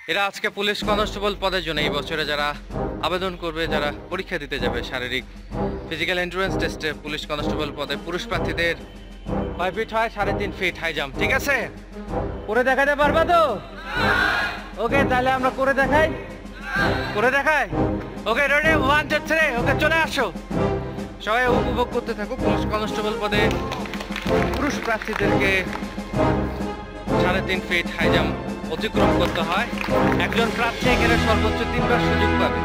এরা আজকে police constable পদের জন্য এই বছরে যারা আবেদন করবে, যারা পরীক্ষা দিতে যাবে শারীরিক ফিজিক্যাল এন্ট্রান্স টেস্টে পুলিশ কনস্টেবল পদে, পুরুষ প্রার্থীদের 5 ফিট হয়, 3.5 ফিট হাই জাম্প। ঠিক আছে, করে দেখাতে পারবা তো? ওকে, তাহলে আমরা করে দেখাই। ওকে, রেডি, 1 2 3। ওকে, চলে আসো, সবাই উপভোগ করতে থাকো। পুলিশ কনস্টেবল পদে পুরুষ প্রার্থীদেরকে 3.5 ফিট হাই জাম্প অতিক্রম করতে হয়। একজন প্রার্থী এখানে সর্বোচ্চ 3 বার সুযোগ পাবে।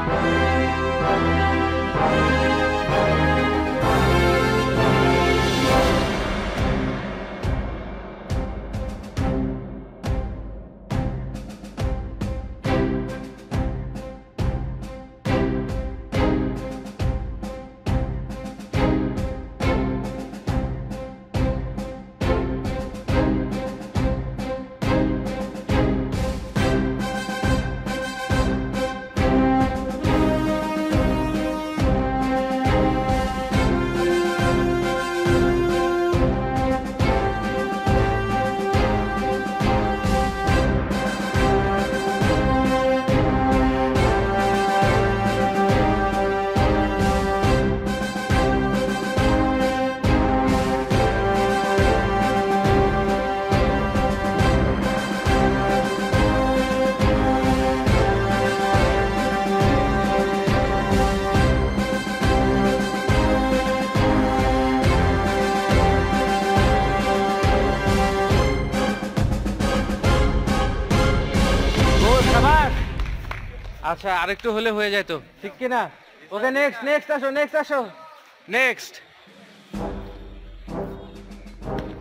আচ্ছা, আরেকটু হলে হয়ে যেত, ঠিক কি না? ওকে, নেক্সট আসো। Next,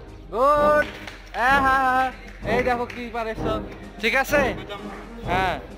good. হ্যাঁ, এই দেখো কি পারেছ। ঠিক আছে, হ্যাঁ।